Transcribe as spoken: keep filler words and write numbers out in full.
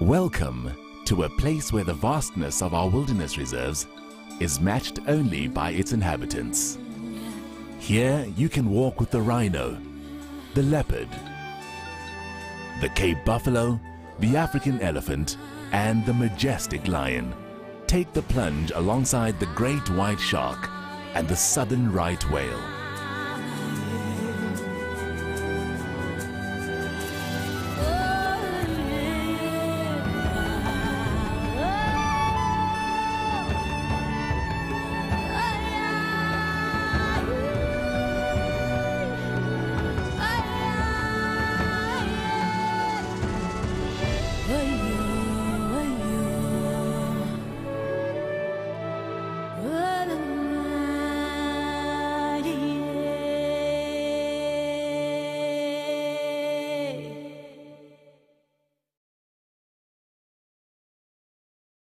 Welcome to a place where the vastness of our wilderness reserves is matched only by its inhabitants. Here you can walk with the rhino, the leopard, the Cape buffalo, the African elephant, and the majestic lion. Take the plunge alongside the great white shark and the southern right whale.